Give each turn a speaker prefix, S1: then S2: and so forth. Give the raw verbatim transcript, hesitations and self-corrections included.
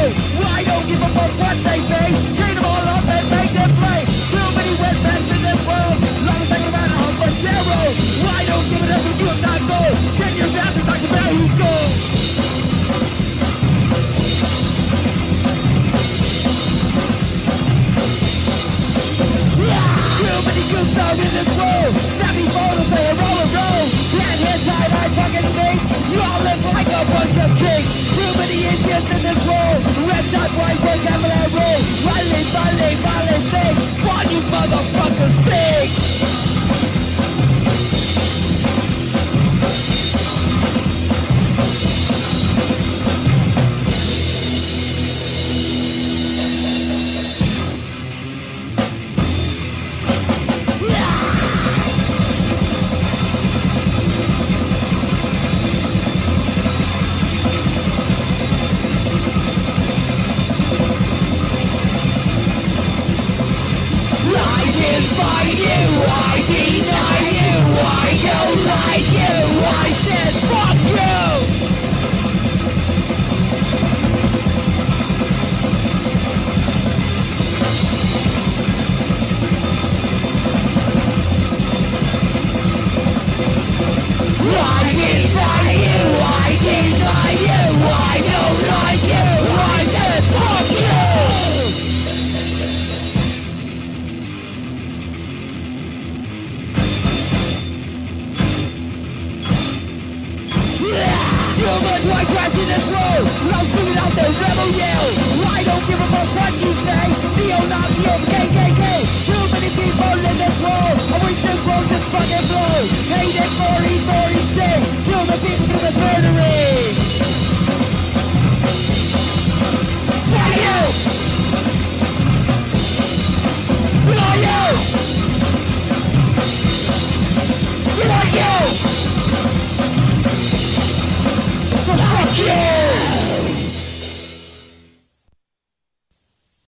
S1: I don't give a fuck what they say. Chain them all up and make them play. Too many wetbacks in this world. Long as I can run home for zero. I don't give a damn if you not go. Get your asses like the man who goes. Too many goods out in this world. Snappy photos, they roll and roll. Land hands tied, I fucking think. You all live like a bunch of kings. Too many idiots in this world. Red dot, white boy, camel and roll. Valley, valley, valley, sing. What you motherfuckers think? White trash in this road, loud screaming out their rebel yell. I don't give a fuck what you say. The